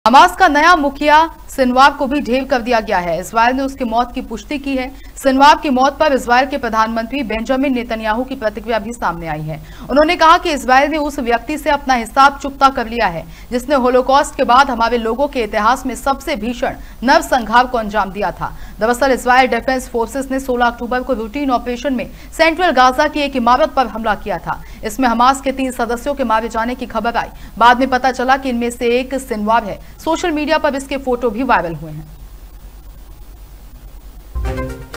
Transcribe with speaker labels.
Speaker 1: Hamas का नया मुखिया सिनवार को भी ढेर कर दिया गया है। इजरायल ने उसकी मौत की पुष्टि की है। सिनवार की मौत पर इजरायल के प्रधानमंत्री बेंजामिन नेतन्याहू की प्रतिक्रिया भी सामने आई है। उन्होंने कहा कि इजरायल ने उस व्यक्ति से अपना हिसाब चुकता कर लिया है जिसने होलोकॉस्ट के बाद हमारे लोगों के इतिहास में सबसे भीषण नरसंहार को अंजाम दिया था। दरअसल इजरायल डिफेंस फोर्सेस ने 16 अक्टूबर को रूटीन ऑपरेशन में सेंट्रल गाजा की एक इमारत पर हमला किया था। इसमें हमास के 3 सदस्यों के मारे जाने की खबर आई। बाद में पता चला कि इनमें से एक सिनवार है। सोशल मीडिया पर इसके फोटो भी वायरल हुए हैं।